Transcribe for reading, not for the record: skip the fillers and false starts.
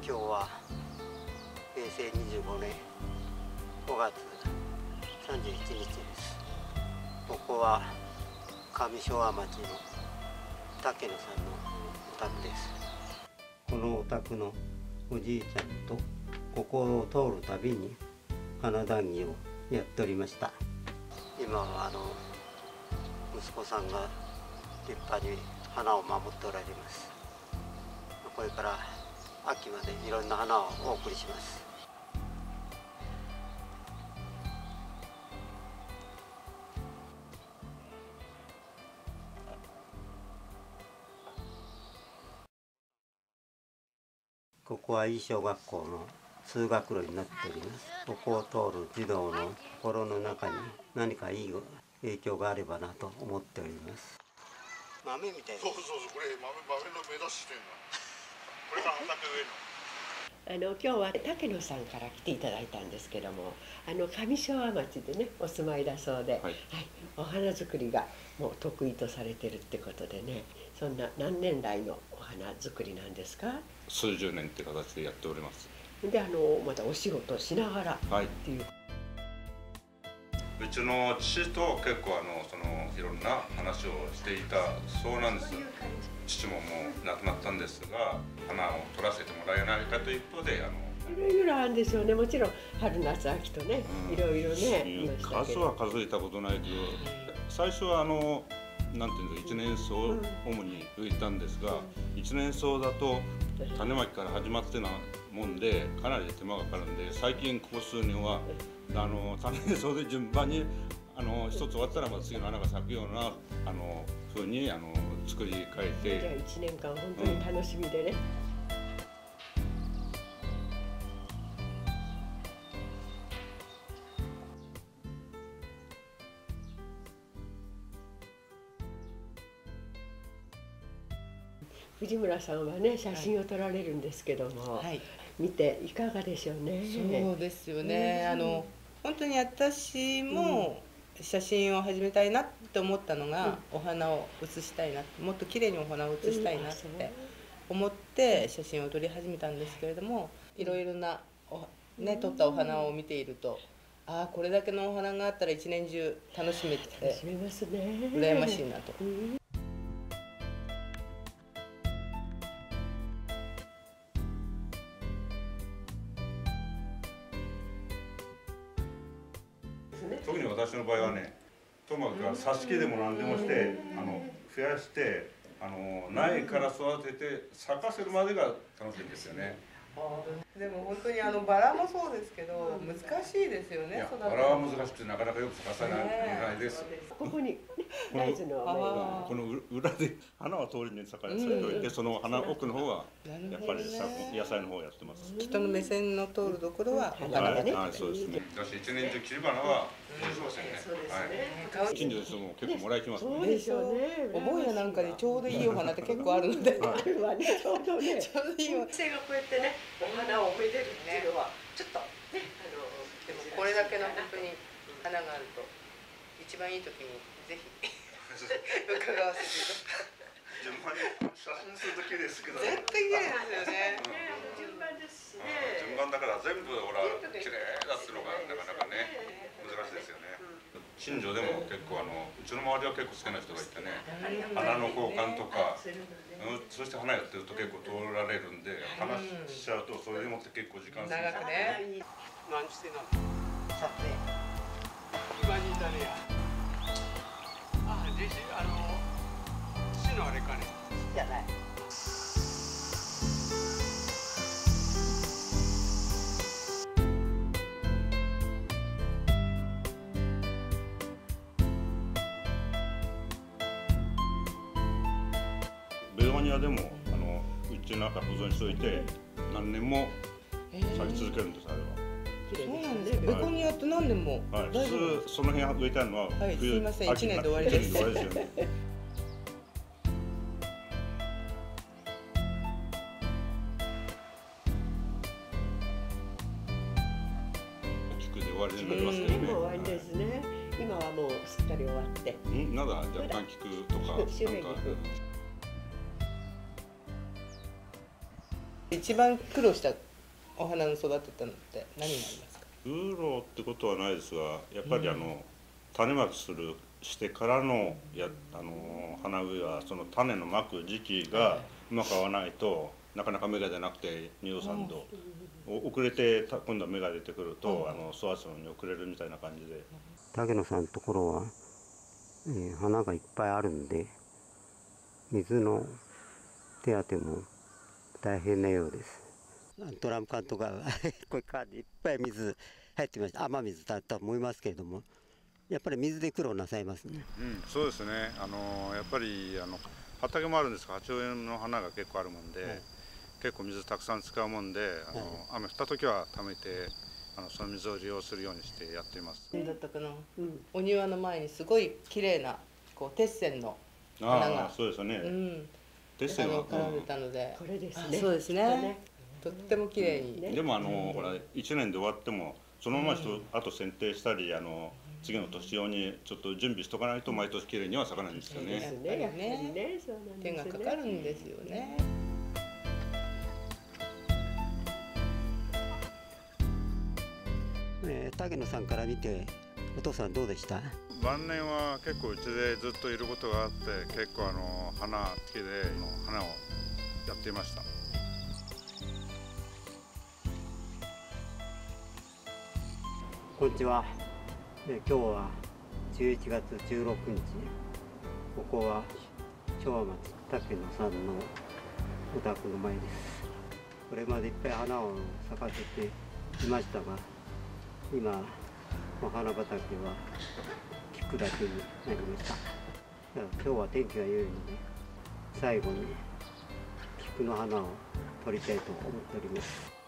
今日は平成25年5月31日です。ここは上昭和町の竹野さんのお宅です。このお宅のおじいちゃんとここを通るたびに花談義をやっておりました。今は息子さんが立派に花を守っておられます。これから秋までいろんな花をお送りします。ここはいい小学校の通学路になっております。ここを通る児童の心の中に何かいい影響があればなと思っております。豆みたいな。そう、これ豆の目指してるの。これから畑植えるの。 今日は竹野さんから来ていただいたんですけども、上昭和町でねお住まいだそうで、はい、お花作りがもう得意とされてるってことでね、そんな何年来のお花作りなんですか？ 数十年って形でやっております。 でまたお仕事しながらっていう、 うちの父と結構いろんな話をしていたそうなんです。父ももう亡くなったんですが、花を取らせてもらえないかという一方でいろいろあるんですよね。もちろん春夏秋とね、いろいろね。 数は数えたことないけど、最初はなんていうの、一年草を主に植えたんですが、一年草だと種まきから始まってなもんでかなり手間がかかるんで、最近ここ数年は種草で順番に一つ終わったらまた次の花が咲くような風に作り変えて。 じゃあ1年間本当に楽しみでね。藤村さんはね写真を撮られるんですけども、見ていかがでしょうね。 そうですよね。本当に私も写真を始めたいなって思ったのが、お花を写したいな、もっと綺麗にお花を写したいなって思って写真を撮り始めたんですけれども、いろいろな撮ったお花を見ていると、ああこれだけのお花があったら一年中楽しめて羨ましいなと。 特に私の場合はね、ともかく挿し木でも何でもして増やして苗から育てて咲かせるまでが楽しいんですよね。 でも本当にバラもそうですけど難しいですよね。 バラは難しくてなかなかよく咲かせないです。 ここにこの裏で花は通りに咲かせておいて、その花奥の方はやっぱり野菜の方をやってます。 人の目線の通るところは花がね。 そうですね。私一年中切り花はしませんね。近所の人も結構もらいきますね。 そうでしょうね。 お盆やなんかでちょうどいいお花って結構あるので。 あるわね、ちょうどね。 ちょうどいいお花。 女性がこうやってね、お花をめでるっていうのはちょっとね、 でもこれだけの本当に花があると一番いい時にぜひ伺わせていただきます。 順番に写真すると綺麗ですけど。 絶対綺麗ですよね。 順番ですしね。 順番だから全部ほら綺麗だっていうのがなかなかね難しいですよね。近所でも結構うちの周りは結構好きな人がいてね、花の交換とか、そして花やってると結構通られるんで、話しちゃうとそれでもって結構時間長くね。 何してんの？撮影。 今にいたねや。父のあれかね。 じゃない。 ベゴニアでもうちの中保存しておいて何年も咲き続けるんです、あれは。 そうなんです。ベゴニアって何年も。 普通その辺植えたのは冬、すいません、1年で終わりです。 よね。菊で終わりになりますけどね。 もう終わりですね。今はもうすっかり終わって。 まだ若干菊とか。 一番苦労したお花の育てたのって何になりますか？ 苦労ってことはないですが、やっぱり種まきしてからの花植えはその種のまく時期がうまく合わないとなかなか芽が出なくて2度3度遅れて今度は芽が出てくると育つのに遅れるみたいな感じで。 竹野さんのところは、花がいっぱいあるんで水の手当ても大変なようです。ドラム缶とかこういう缶でいっぱい水入ってました。雨水だったと思いますけれども、やっぱり水で苦労なさいますね。 そうですね。やっぱり畑もあるんですが、鉢植えの花が結構あるもんで、結構水たくさん使うもんで、雨降った時は溜めてその水を利用するようにしてやっています。 だったかな、お庭の前にすごい綺麗な鉄線の花が、 そうですよね。鉄線は絡んでたので、 これですね。 そうですね。とっても綺麗に。 でもほら1年で終わってもそのままあと剪定したり次の年用にちょっと準備しとかないと毎年綺麗には咲かないんですよね。 やっぱりね、 手がかかるんですよね。 竹野さんから見てお父さんどうでした？ 晩年は結構うちでずっといることがあって結構花好きで花をやっていました。 こんにちは。今日は11月16日。ここは昭和町竹野さんのお宅の前です。これまでいっぱい花を咲かせていましたが、今お花畑は菊だけになりました。今日は天気が良いので最後に菊の花を撮りたいと思っております。